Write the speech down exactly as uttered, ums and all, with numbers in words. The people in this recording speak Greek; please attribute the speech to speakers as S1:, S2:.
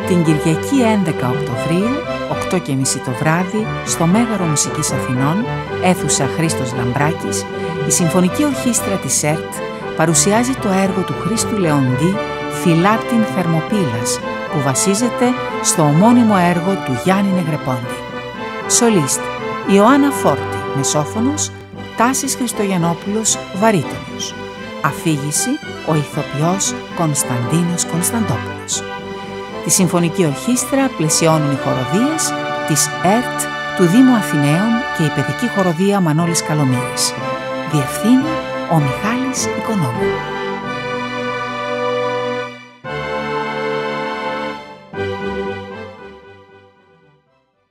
S1: Την Κυριακή έντεκα Οκτωβρίου, οκτώ και μισή το βράδυ, στο Μέγαρο Μουσικής Αθηνών, αίθουσα Χρήστος Λαμπράκης, η Συμφωνική Ορχήστρα της ΕΡΤ παρουσιάζει το έργο του Χρήστου Λεοντή «Φυλάτην Θερμοπύλας», που βασίζεται στο ομώνυμο έργο του Γιάννη Νεγρεπόντη. Σολίστ Ιωάννα Φόρτη, μεσόφωνος, Τάσης Χριστογιαννόπουλος, βαρύτονος. Αφήγηση ο ηθοποιός Κωνσταντίνος Κωνσταντόπουλος. Τη Συμφωνική Ορχήστρα πλαισιώνουν οι χοροδίες της ΕΡΤ, του Δήμου Αθηναίων και η παιδική χοροδία Μανώλης Καλομύρης. Διευθύνει ο Μιχάλης Οικονόμου.